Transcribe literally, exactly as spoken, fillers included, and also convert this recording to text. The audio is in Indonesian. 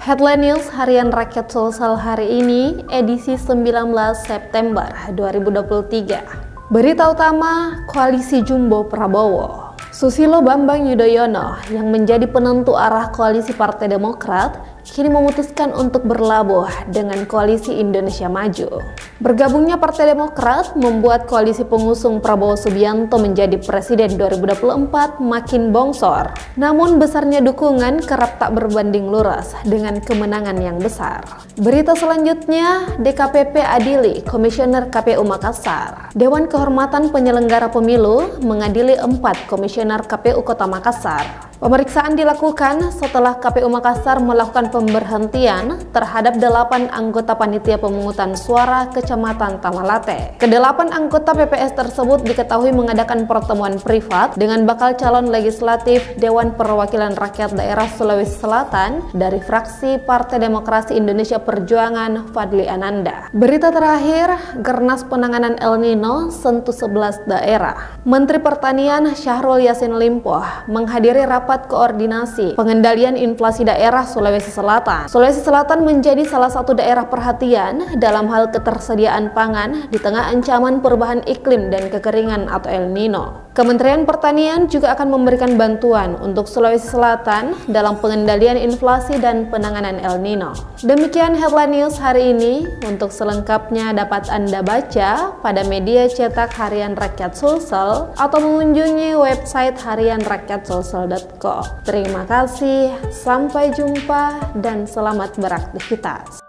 Headline News Harian Rakyat Sulsel hari ini, edisi sembilan belas September dua ribu dua puluh tiga. Berita utama, Koalisi Jumbo Prabowo. Susilo Bambang Yudhoyono yang menjadi penentu arah koalisi Partai Demokrat kini memutuskan untuk berlabuh dengan Koalisi Indonesia Maju. Bergabungnya Partai Demokrat membuat koalisi pengusung Prabowo Subianto menjadi presiden dua ribu dua puluh empat makin bongsor. Namun besarnya dukungan kerap tak berbanding lurus dengan kemenangan yang besar. Berita selanjutnya, D K P P adili Komisioner K P U Makassar. Dewan Kehormatan Penyelenggara Pemilu mengadili empat komisioner K P U Kota Makassar. Pemeriksaan dilakukan setelah K P U Makassar melakukan pemberhentian terhadap delapan anggota panitia pemungutan suara Kecamatan Tamalate. Kedelapan anggota P P S tersebut diketahui mengadakan pertemuan privat dengan bakal calon legislatif Dewan Perwakilan Rakyat Daerah Sulawesi Selatan dari fraksi Partai Demokrasi Indonesia Perjuangan Fadli Ananda. Berita terakhir, Gernas Penanganan El Nino sentuh sebelas daerah. Menteri Pertanian Syahrul Yassin Limpo menghadiri rapat koordinasi pengendalian inflasi daerah Sulawesi Selatan. Sulawesi Selatan menjadi salah satu daerah perhatian dalam hal ketersediaan pangan di tengah ancaman perubahan iklim dan kekeringan atau El Nino. Kementerian Pertanian juga akan memberikan bantuan untuk Sulawesi Selatan dalam pengendalian inflasi dan penanganan El Nino. Demikian headline news hari ini. Untuk selengkapnya dapat Anda baca pada media cetak Harian Rakyat Sulsel atau mengunjungi website harian rakyat sulsel dot com. Terima kasih, sampai jumpa dan selamat beraktivitas.